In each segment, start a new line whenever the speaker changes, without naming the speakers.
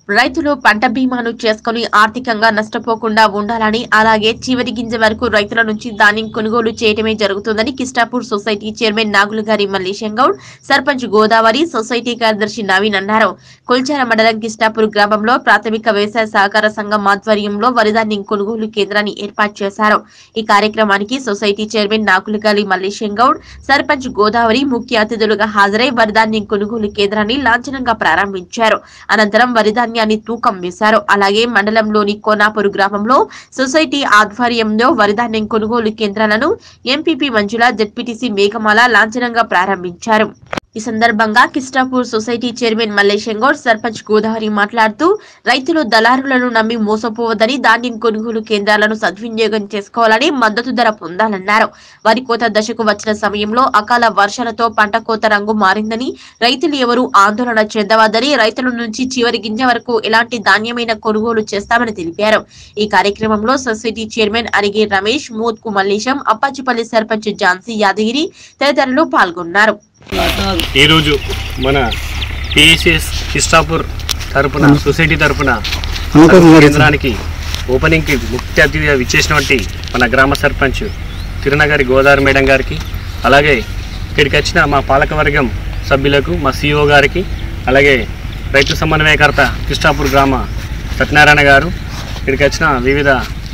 రైతులు పంట బీమాను చేసుకుని ఆర్థికంగా నష్టపోకుండా ఉండాలని, అలాగే చివరి గింజ వరకు రైతుల నుంచి ధాన్యం కొనుగోలు చేయడమే జరుగుతుందని Kistapur society chairman Nagulagari Mallesham Goud, sarpanch Godavari, society కార్యదర్శి నవీన్ అన్నారు. కొల్చార మండలం కిస్టాపూర్ గ్రామంలో ప్రాథమిక వ్యవసాయ సహకార సంఘం ఆధ్వర్యంలో వరిధాన్యం కొనుగోలు కేంద్రాన్ని ఏర్పాటు చేశారు. ఈ కార్యక్రమానికి సొసైటీ చైర్మన్ నాగులగారి మల్లేశం గౌడ్, సర్పంచ్ గోదావరి ముఖ్య అతిథులుగా హాజరై వరిధాన్యం కొనుగోలు కేంద్రాన్ని లాంఛనంగా ప్రారంభించారు. అనంతరం వరిధాన్యాన్ని తూకం వేశారు. అలాగే మండలంలోని కోనాపూర్ గ్రామంలో సొసైటీ ఆధ్వర్యంలో వరిధాన్యం కొనుగోలు కేంద్రాలను ఎంపీపీ మంజుల, జెడ్పీటీసీ మేఘమాల లాంఛనంగా ప్రారంభించారు. ఈ సందర్భంగా కిస్టాపూర్ సొసైటీ చైర్మన్ మల్లేశం గౌడ్, సర్పంచ్ గోదావరి మాట్లాడుతూ రైతులు దళారులను నమ్మి మోసపోవద్దని, ధాన్యం కొనుగోలు కేంద్రాలను సద్వినియోగం చేసుకోవాలని, మద్దతు ధర పొందాలన్నారు. వరి కోత దశకు వచ్చిన సమయంలో అకాల వర్షాలతో పంట కోత రంగు మారిందని, రైతులు ఎవరూ ఆందోళన చెందవద్దని, రైతుల నుంచి చివరి గింజ వరకు ఎలాంటి ధాన్యమైన కొనుగోలు చేస్తామని తెలిపారు. ఈ కార్యక్రమంలో సొసైటీ చైర్మన్ అరిగే రమేష్, మోత్కు మల్లేశం, అప్పాచిపల్లి సర్పంచ్ ఝాన్సీ యాదగిరి తదితరులు పాల్గొన్నారు.
ఈ రోజు మన పిఎస్ఎస్ కిస్టాపూర్ తరపున సొసైటీ తరపున కేంద్రానికి ఓపెనింగ్ కి ముఖ్య అతిథిగా విచ్చేసినటువంటి మన గ్రామ సర్పంచ్ తిరునగారి గోదావరి మేడం గారికి, అలాగే ఇక్కడికి వచ్చిన మా పాలకవర్గం సభ్యులకు, మా సిఇఓ గారికి, అలాగే రైతు సమన్వయకర్త కిస్టాపూర్ గ్రామ సత్యనారాయణ గారు, ఇక్కడికి వచ్చిన వివిధ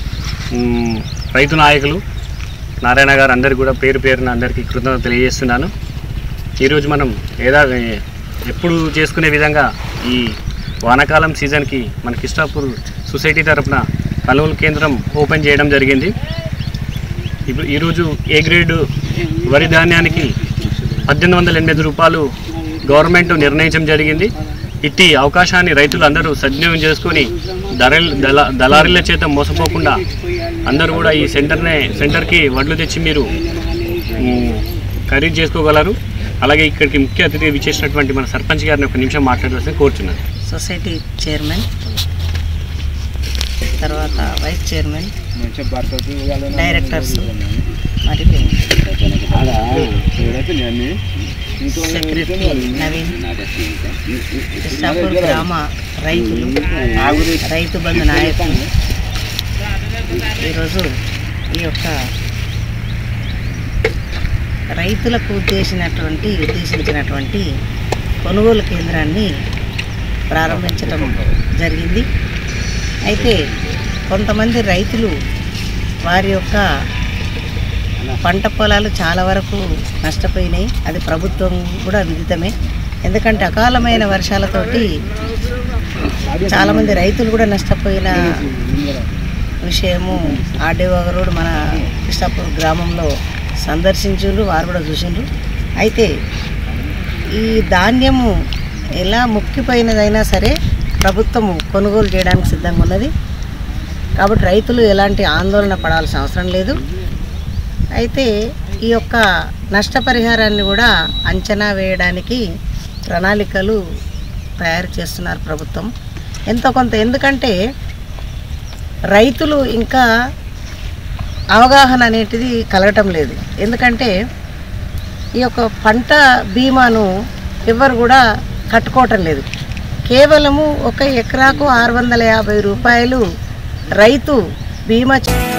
రైతు నాయకులు నారాయణ గారు, అందరికీ కూడా పేరు పేరున అందరికీ కృతజ్ఞతలు తెలియజేస్తున్నాను. ఈరోజు మనం ఎప్పుడు చేసుకునే విధంగా ఈ వానాకాలం సీజన్కి మన కిస్టాపూర్ సొసైటీ తరపున కొనుగోలు కేంద్రం ఓపెన్ చేయడం జరిగింది. ఇప్పుడు ఈరోజు ఏ గ్రేడ్ వరి ధాన్యానికి 1880 రూపాయలు గవర్నమెంట్ నిర్ణయించడం జరిగింది. ఇట్టి అవకాశాన్ని రైతులు అందరూ సద్వినియోగం చేసుకొని దళారీల చేత మోసపోకుండా అందరూ కూడా ఈ సెంటర్కి వడ్లు తెచ్చి మీరు ఖరీదు చేసుకోగలరు. అలాగే ఇక్కడికి ముఖ్య అతిథి విచ్చేసినటువంటి మన సర్పంచ్ గారిని ఒక నిమిషం మాట్లాడవలసింది కోరుతున్నాను.
సొసైటీ చైర్మన్, తర్వాత వైస్ చైర్మన్, డైరెక్టర్స్ మరియు సెక్రటరీ నవీన్, కిస్టాపూర్ గ్రామ రైతులు, రైతు బంధు నాయకులు, ఈరోజు ఈ యొక్క రైతులకు ఉద్దేశించినటువంటి కొనుగోలు కేంద్రాన్ని ప్రారంభించడం జరిగింది. అయితే కొంతమంది రైతులు వారి యొక్క పంట పొలాలు చాలా వరకు నష్టపోయినాయి. అది ప్రభుత్వం కూడా విదితమే. ఎందుకంటే అకాలమైన వర్షాలతోటి చాలామంది రైతులు కూడా నష్టపోయిన విషయము ఆర్డీఓ గారు మన కిస్టాపూర్ గ్రామంలో సందర్శించుండ్రు, వారు కూడా చూసిండ్రు. అయితే ఈ ధాన్యము ఎలా ముక్కిపోయినదైనా సరే ప్రభుత్వము కొనుగోలు చేయడానికి సిద్ధంగా ఉన్నది. కాబట్టి రైతులు ఎలాంటి ఆందోళన పడాల్సిన అవసరం లేదు. అయితే ఈ యొక్క నష్టపరిహారాన్ని కూడా అంచనా వేయడానికి ప్రణాళికలు తయారు చేస్తున్నారు ప్రభుత్వం ఎంతో కొంత. ఎందుకంటే రైతులు ఇంకా అవగాహన అనేటిది కలగటం లేదు. ఎందుకంటే ఈ యొక్క పంట బీమాను ఎవరు కూడా కట్టుకోవటం లేదు. కేవలము 1 ఎకరాకు 650 రూపాయలు రైతు బీమా